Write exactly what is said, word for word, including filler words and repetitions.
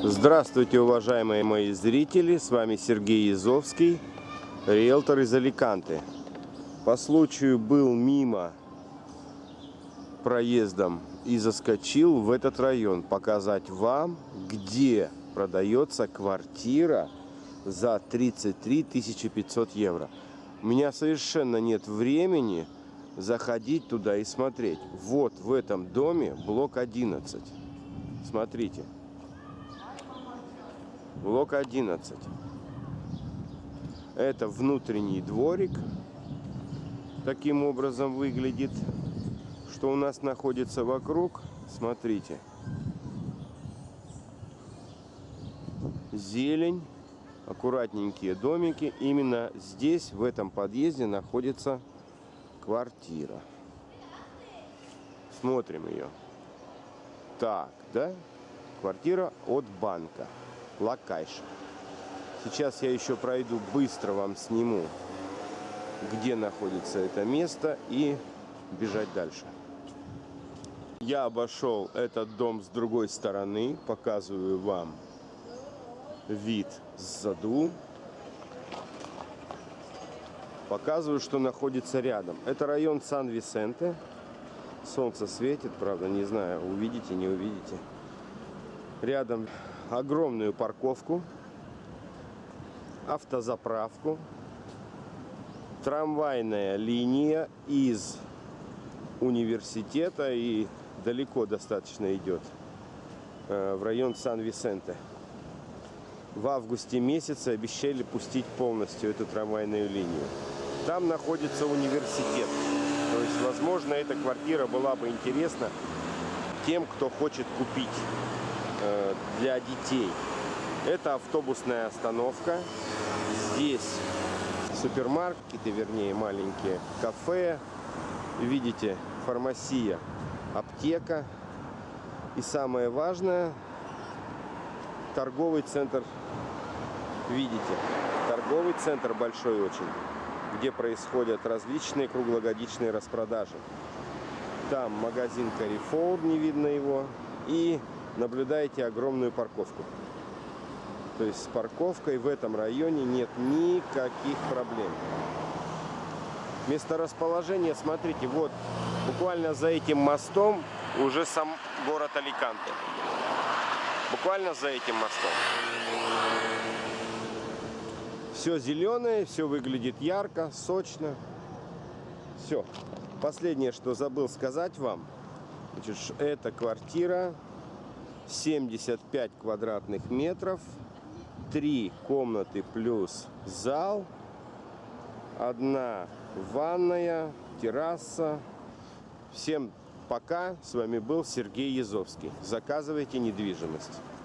Здравствуйте, уважаемые мои зрители, с вами Сергей Язовский, риэлтор из Аликанте. По случаю был мимо проездом и заскочил в этот район показать вам, где продается квартира за тридцать три тысячи пятьсот евро. У меня совершенно нет времени заходить туда и смотреть. Вот в этом доме блок одиннадцать. Смотрите. Блок одиннадцать. Это внутренний дворик. Таким образом выглядит. Что у нас находится вокруг. Смотрите. Зелень. Аккуратненькие домики. Именно здесь, в этом подъезде, находится квартира. Смотрим ее. Так, да? Квартира от банка. Лакайш. Сейчас я еще пройду, быстро вам сниму, где находится это место, и бежать дальше. Я обошел этот дом с другой стороны, показываю вам вид сзаду, показываю, что находится рядом. Это район Сан-Висенте. Солнце светит, правда, не знаю, увидите, не увидите. Рядом огромную парковку, автозаправку, трамвайная линия из университета и далеко достаточно идет в район Сан-Висенте. В августе месяце обещали пустить полностью эту трамвайную линию. Там находится университет. То есть, возможно, эта квартира была бы интересна тем, кто хочет купить для детей. Это автобусная остановка. Здесь супермаркеты, вернее, маленькие кафе. Видите, фармасия, аптека. И самое важное, торговый центр. Видите, торговый центр большой очень, где происходят различные круглогодичные распродажи. Там магазин Carrefour, не видно его. И наблюдаете огромную парковку. То есть с парковкой в этом районе нет никаких проблем. Месторасположение, смотрите, вот буквально за этим мостом уже сам город Аликанте. Буквально за этим мостом. Все зеленое, все выглядит ярко, сочно. Все. Последнее, что забыл сказать вам, значит, это квартира семьдесят пять квадратных метров, три комнаты плюс зал, одна ванная, терраса. Всем пока. С вами был Сергей Язовский. Заказывайте недвижимость.